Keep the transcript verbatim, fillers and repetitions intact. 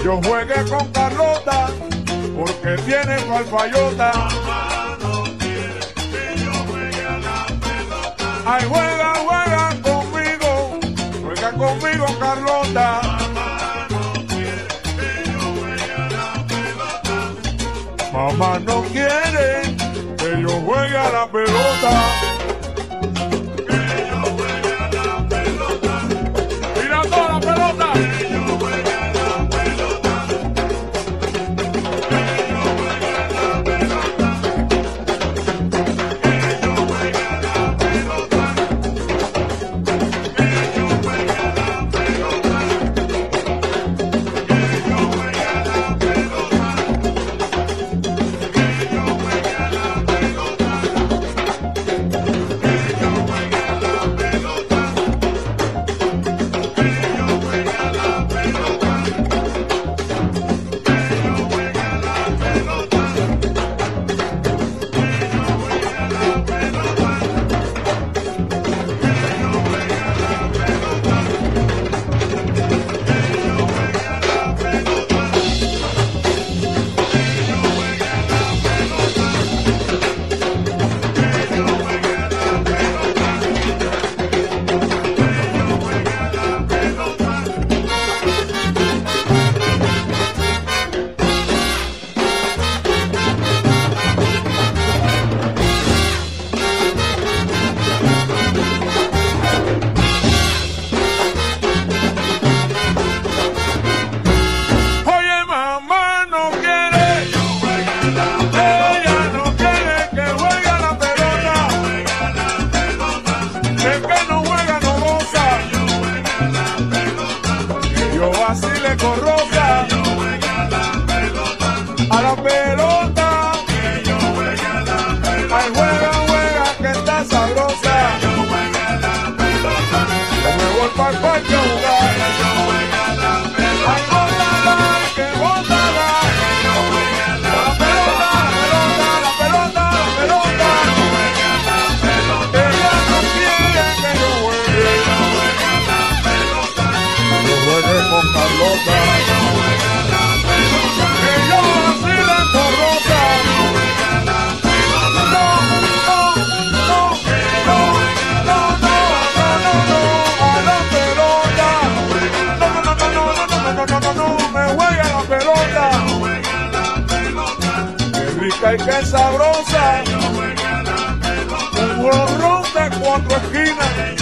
Que yo juegue con Carlota, porque tiene falfayota. Mamá no quiere que yo juegue a la pelota. Ay, juega, juega conmigo, juega conmigo, Carlota. Mamá no quiere que yo juegue a la pelota. Mamá no quiere que yo juegue a la pelota. Que yo juegue a la pelota. Mira toda la pelota. Que yo juegue a la pelota. Que yo juegue a la pelota. Que yo juegue a la pelota. Que yo juegue a la pelota. Que yo juegue a la pelota. Que yo juegue a la pelota. Que yo juegue a la pelota. Que yo juegue a la pelota. Que yo juegue a la pelota. Que yo juegue a la pelota. Que yo juegue a la pelota. Que yo juegue a la pelota. Que yo juegue a la pelota. Que yo juegue a la pelota. Que yo juegue a la pelota. Oye, mamá no quiere, Que yo juegue a la pelota. ella no quiere que juegue a la pelota. Juegue a la pelota. El que no juega no goza. Yo juegue a la pelota. Que yo así le corroca Yo juegue a la pelota. a la pelota. Que yo juegue a la pelota. Ay, juega, juega, que está sabrosa. Yo juegue a la pelota. Yo me voy para el parque a jugar. Yo juegue a la pelota. Ay, bótala, que bótala. Yo juegue a la La pelota, la pelota, la pelota, la juegue a la pelota. pelota. Ella no quiere que yo juegue. Yo juegue a la pelota. Yo juegue con Carlota. Yo juegue a la pelota. Que yo así le corroca. Yo juegue a la pelota. No, no, no, Que yo juegue a la no, no, no, no, no, a la pelota. No, no, no, no, no, no, no, no, no, me juega la pelota. juegue a la pelota. Qué rica y qué sabrosa. Yo juegue a la pelota. Un jorrón de cuatro esquinas.